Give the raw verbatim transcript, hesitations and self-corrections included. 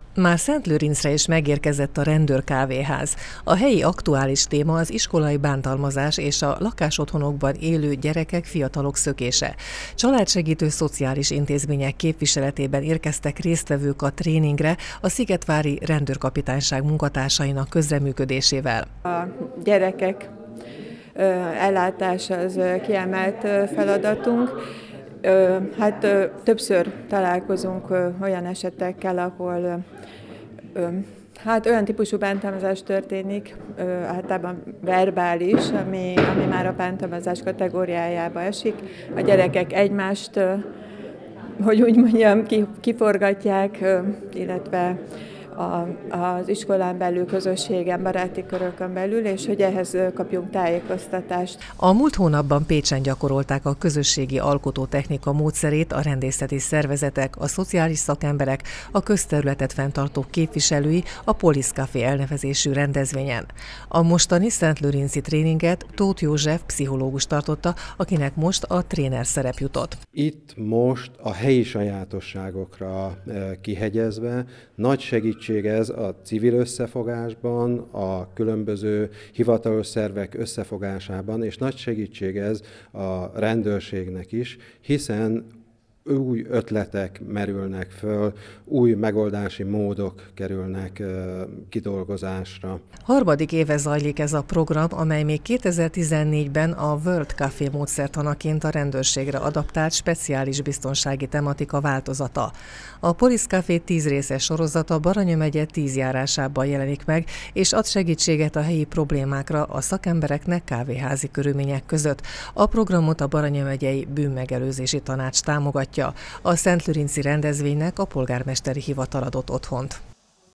Már Szentlőrincre is megérkezett a rendőrkávéház. A helyi aktuális téma az iskolai bántalmazás és a lakásotthonokban élő gyerekek, fiatalok szökése. Családsegítő szociális intézmények képviseletében érkeztek résztvevők a tréningre a Szigetvári Rendőrkapitányság munkatársainak közreműködésével. A gyerekek ellátása az kiemelt feladatunk. Hát többször találkozunk olyan esetekkel, ahol hát olyan típusú bántalmazás történik, általában verbális, ami, ami már a bántalmazás kategóriájába esik. A gyerekek egymást, hogy úgy mondjam, kiforgatják, illetve A, az iskolán belül, közösségen, baráti körökön belül, és hogy ehhez kapjunk tájékoztatást. A múlt hónapban Pécsen gyakorolták a közösségi alkotótechnika módszerét a rendészeti szervezetek, a szociális szakemberek, a közterületet fenntartók képviselői a Police Café elnevezésű rendezvényen. A mostani szentlőrinci tréninget Tóth József pszichológus tartotta, akinek most a tréner szerep jutott. Itt most a helyi sajátosságokra kihegyezve nagy segítség ez a civil összefogásban, a különböző hivatalos szervek összefogásában, és nagy segítség ez a rendőrségnek is, hiszen új ötletek merülnek föl, új megoldási módok kerülnek kidolgozásra. Harmadik éve zajlik ez a program, amely még kétezer-tizennégyben a World Café módszertanaként a rendőrségre adaptált speciális biztonsági tematika változata. A Police Café tíz részes sorozata Baranya megye tíz járásában jelenik meg, és ad segítséget a helyi problémákra a szakembereknek kávéházi körülmények között. A programot a Baranya megyei bűnmegelőzési tanács támogatja. A szentlőrinci rendezvénynek a polgármesteri hivatal adott otthont.